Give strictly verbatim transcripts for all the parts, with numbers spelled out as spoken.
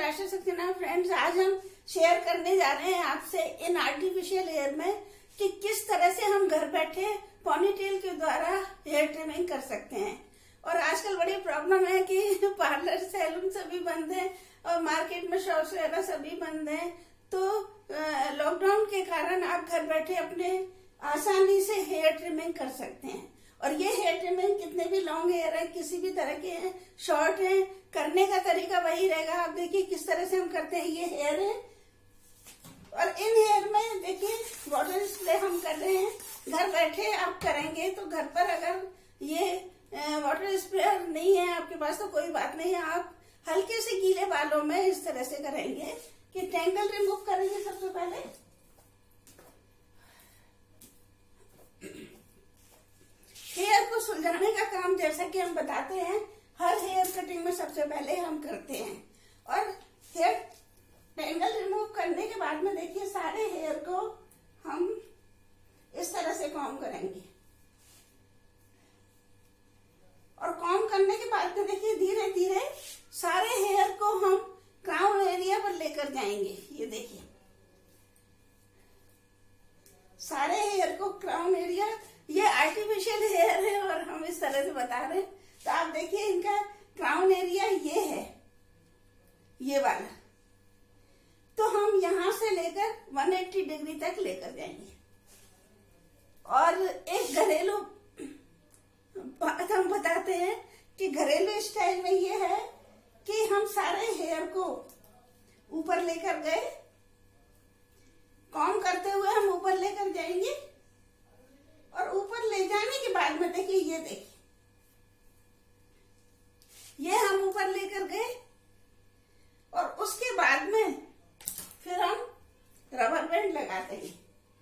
आशा Saxena friends, आज हम share करने जा रहे हैं आपसे इन आर्टिफिशियल हेयर में कि किस तरह से हम घर बैठे पोनीटेल के द्वारा हेयर ट्रिमिंग कर सकते हैं। और आजकल बड़ी प्रॉब्लम है कि पार्लर सैलून सभी बंद है और मार्केट में शॉप्स वगैरह सभी बंद है। तो लॉकडाउन के कारण आप घर बैठे अपने आसानी से हेयर ट्रिमिंग कर सकते हैं। और ये हेयर ट्रिमिंग कितने भी लॉन्ग हेयर है, किसी भी तरह के हैं, शॉर्ट है, करने का तरीका वही रहेगा। आप देखिए किस तरह से हम करते हैं। ये हेयर है और इन हेयर में देखिए वाटर स्प्रे हम कर रहे हैं। घर बैठे आप करेंगे तो घर पर अगर ये वाटर स्प्रे नहीं है आपके पास तो कोई बात नहीं है, आप हल्के से गीले बालों में इस तरह से करेंगे कि टेंगल रिमूव करेंगे। सबसे पहले हेयर को सुलझाने का काम जैसा कि हम बताते हैं हर हेयर कटिंग में सबसे पहले हम करते हैं। और हेयर टेंगल रिमूव करने के बाद में देखिए सारे हेयर को हम इस तरह से कॉम्ब करेंगे। और कॉम्ब करने के बाद में देखिए धीरे धीरे सारे हेयर को हम क्राउन एरिया पर लेकर जाएंगे। ये देखिए सारे हेयर को क्राउन एरिया, ये आर्टिफिशियल हेयर है और हम इस तरह से बता रहे हैं। तो आप देखिए इनका क्राउन एरिया ये है, ये वाला। तो हम यहां से लेकर एक सौ अस्सी डिग्री तक लेकर जाएंगे। और एक घरेलू बात हम बताते हैं कि घरेलू स्टाइल में ये है कि हम सारे हेयर को ऊपर लेकर गए, कॉम्ब करते हुए हम ऊपर लेकर जाएंगे। और ऊपर ले जाने के बाद में देखिए ये देखिए ये हम ऊपर लेकर गए और उसके बाद में फिर हम रबर बैंड लगाते हैं।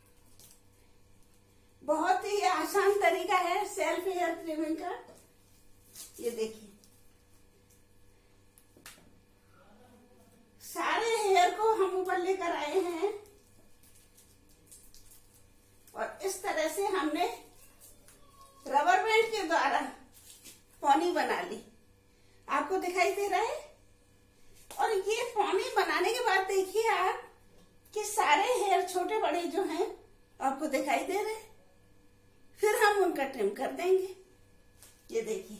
बहुत ही आसान तरीका है सेल्फ हेयर ट्रिमिंग का। ये देखिए सारे हेयर को हम ऊपर लेकर आए हैं और इस तरह से हमने रबर बैंड के द्वारा पॉनी बना ली। आपको दिखाई दे रहा है। और ये पॉनी बनाने के बाद देखिए आप कि सारे हेयर छोटे बड़े जो हैं आपको दिखाई दे रहे हैं। फिर हम उनका ट्रिम कर देंगे। ये देखिए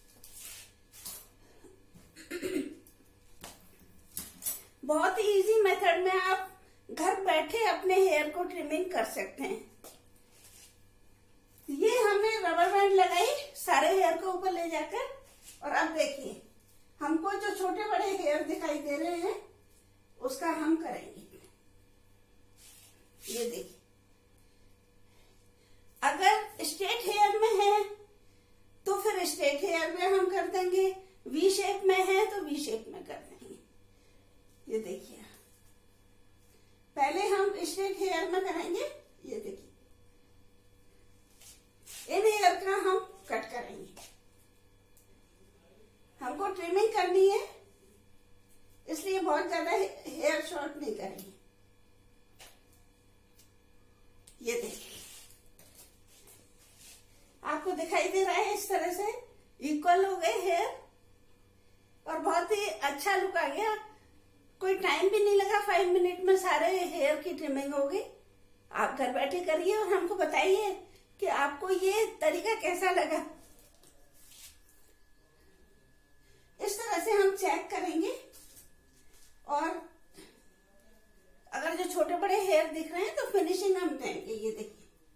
बहुत ही इजी मेथड में आप घर बैठे अपने हेयर को ट्रिमिंग कर सकते हैं। ये हमने रबर बैंड लगाई सारे हेयर को ऊपर ले जाकर। और अब देखिए हमको जो छोटे बड़े हेयर दिखाई दे रहे हैं उसका हम करेंगे। ये देखिए अगर स्ट्रेट हेयर में है तो फिर स्ट्रेट हेयर में हम कर देंगे, वी शेप में है तो वी शेप में कर देंगे। ये देखिए पहले हम स्ट्रेट हेयर में करेंगे। ये देखिए इन हेयर का हम कट करेंगे। हमको ट्रिमिंग करनी है इसलिए बहुत ज्यादा हेयर शॉर्ट नहीं करेंगे। ये देखिए आपको दिखाई दे रहा है इस तरह से इक्वल हो गए हेयर और बहुत ही अच्छा लुक आ गया। कोई टाइम भी नहीं लगा, फाइव मिनट में सारे हेयर की ट्रिमिंग हो गई। आप घर बैठे करिए और हमको बताइए कि आपको ये तरीका कैसा लगा। इस तरह से हम चेक करेंगे और अगर जो छोटे बड़े हेयर दिख रहे हैं तो फिनिशिंग हम देंगे। ये देखिए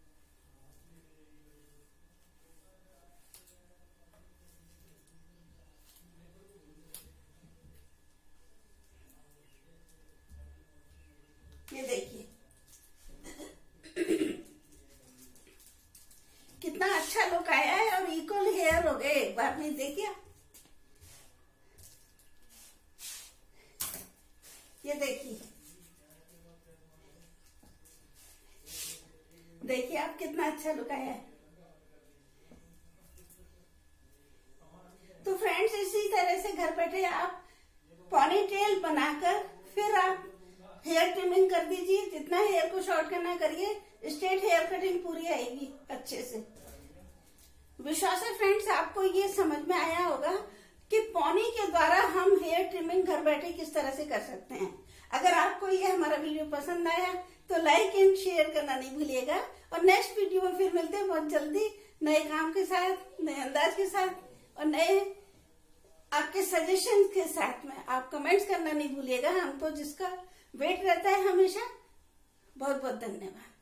ये देखिए कितना अच्छा लुक आया है और इक्वल हेयर हो गए एक बार में। देखिए ये देखिए देखिए आप कितना अच्छा लुक आया है। तो फ्रेंड्स इसी तरह से घर बैठे आप पोनीटेल बनाकर फिर आप हेयर ट्रिमिंग कर दीजिए। जितना हेयर को शॉर्ट करना करिए, स्ट्रेट हेयर कटिंग पूरी आएगी अच्छे से। विश्वास है फ्रेंड्स आपको ये समझ में आया होगा कि पॉनी के द्वारा हम हेयर ट्रिमिंग घर बैठे किस तरह से कर सकते हैं। अगर आपको ये हमारा वीडियो पसंद आया तो लाइक एंड शेयर करना नहीं भूलिएगा। और नेक्स्ट वीडियो में फिर मिलते हैं बहुत जल्दी नए काम के साथ, नए अंदाज के साथ और नए आपके सजेशन के साथ में। आप कमेंट्स करना नहीं भूलिएगा, हमको जिसका वेट रहता है हमेशा। बहुत बहुत धन्यवाद।